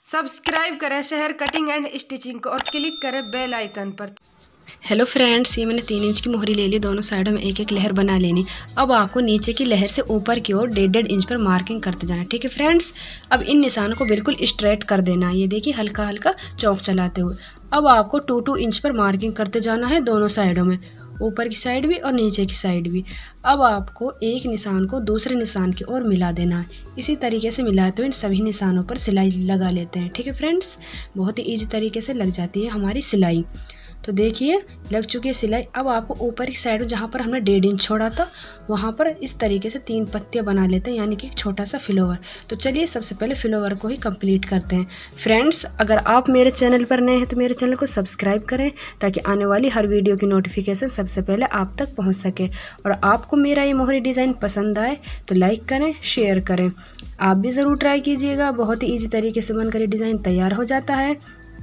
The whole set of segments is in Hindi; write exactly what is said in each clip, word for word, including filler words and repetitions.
सब्सक्राइब करें शहर कटिंग एंड स्टिचिंग को और क्लिक करें बेल आइकन पर। हेलो फ्रेंड्स, ये मैंने तीन इंच की मोहरी ले ली। दोनों साइडों में एक एक लहर बना लेनी। अब आपको नीचे की लहर से ऊपर की ओर डेढ़ डेढ़ इंच पर मार्किंग करते जाना। ठीक है फ्रेंड्स, अब इन निशानों को बिल्कुल स्ट्रेट कर देना। ये देखिए हल्का हल्का चौक चलाते हुए। अब आपको टू टू इंच पर मार्किंग करते जाना है दोनों साइडों में, ऊपर की साइड भी और नीचे की साइड भी। अब आपको एक निशान को दूसरे निशान की ओर मिला देना है। इसी तरीके से मिलाते हुए इन सभी निशानों पर सिलाई लगा लेते हैं। ठीक है फ्रेंड्स, बहुत ही ईजी तरीके से लग जाती है हमारी सिलाई। तो देखिए लग चुकी है सिलाई। अब आपको ऊपर की साइड जहाँ पर हमने डेढ़ इंच छोड़ा था वहाँ पर इस तरीके से तीन पत्तियाँ बना लेते हैं, यानी कि एक छोटा सा फिलोवर। तो चलिए सबसे पहले फिलोवर को ही कंप्लीट करते हैं। फ्रेंड्स, अगर आप मेरे चैनल पर नए हैं तो मेरे चैनल को सब्सक्राइब करें ताकि आने वाली हर वीडियो की नोटिफिकेशन सबसे पहले आप तक पहुँच सके। और आपको मेरा ये मोहरी डिज़ाइन पसंद आए तो लाइक करें, शेयर करें। आप भी ज़रूर ट्राई कीजिएगा। बहुत ही ईजी तरीके से बनकर ये डिज़ाइन तैयार हो जाता है।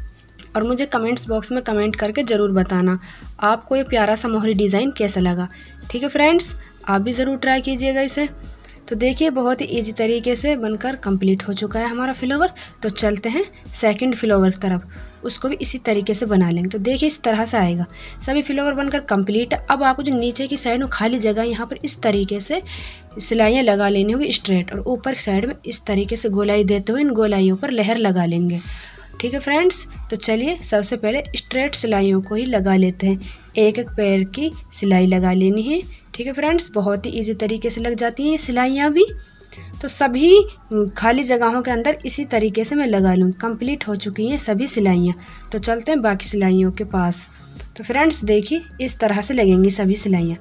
और मुझे कमेंट्स बॉक्स में कमेंट करके ज़रूर बताना आपको ये प्यारा सा मोहरी डिज़ाइन कैसा लगा। ठीक है फ्रेंड्स, आप भी ज़रूर ट्राई कीजिएगा इसे। तो देखिए बहुत ही इजी तरीके से बनकर कंप्लीट हो चुका है हमारा फ्लावर। तो चलते हैं सेकंड फ्लावर की तरफ, उसको भी इसी तरीके से बना लेंगे। तो देखिए इस तरह से आएगा। सभी फ्लावर बनकर कंप्लीट है। अब आपको जो नीचे की साइड में खाली जगह यहाँ पर इस तरीके से सिलाइयाँ लगा लेनी होगी स्ट्रेट, और ऊपर की साइड में इस तरीके से गोलाई देते हुए इन गोलाइयों पर लहर लगा लेंगे। ठीक है फ्रेंड्स, तो चलिए सबसे पहले स्ट्रेट सिलाइयों को ही लगा लेते हैं। एक एक पैर की सिलाई लगा लेनी है। ठीक है फ्रेंड्स, बहुत ही इजी तरीके से लग जाती हैं सिलाइयाँ भी। तो सभी खाली जगहों के अंदर इसी तरीके से मैं लगा लूँ। कंप्लीट हो चुकी हैं सभी सिलाइयाँ। तो चलते हैं बाकी सिलाइयों के पास। तो फ्रेंड्स देखिए इस तरह से लगेंगी सभी सिलाइयाँ।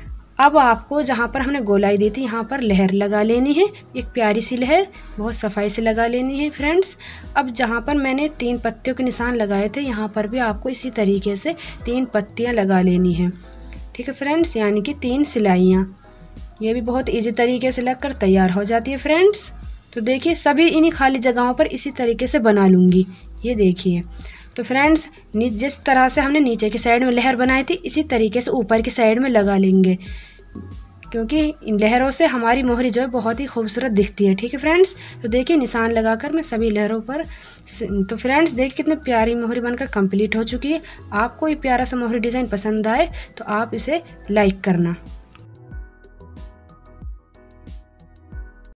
अब आपको जहाँ पर हमने गोलाई दी थी यहाँ पर लहर लगा लेनी है, एक प्यारी सी लहर, बहुत सफाई से लगा लेनी है फ्रेंड्स। अब जहाँ पर मैंने तीन पत्तियों के निशान लगाए थे यहाँ पर भी आपको इसी तरीके से तीन पत्तियाँ लगा लेनी है। ठीक है फ्रेंड्स, यानी कि तीन सिलाइयाँ। ये भी बहुत इजी तरीके से लगकर तैयार हो जाती है फ्रेंड्स। तो देखिए सभी इन्हीं खाली जगहों पर इसी तरीके से बना लूँगी। ये देखिए। तो फ्रेंड्स जिस तरह से हमने नीचे की साइड में लहर बनाई थी इसी तरीके से ऊपर की साइड में लगा लेंगे, क्योंकि इन लहरों से हमारी मोहरी जो है बहुत ही खूबसूरत दिखती है। ठीक है फ्रेंड्स, तो देखिए निशान लगाकर मैं सभी लहरों पर। तो फ्रेंड्स देखिए कितनी प्यारी मोहरी बनकर कंप्लीट हो चुकी है। आपको ये प्यारा सा मोहरी डिज़ाइन पसंद आए तो आप इसे लाइक करना।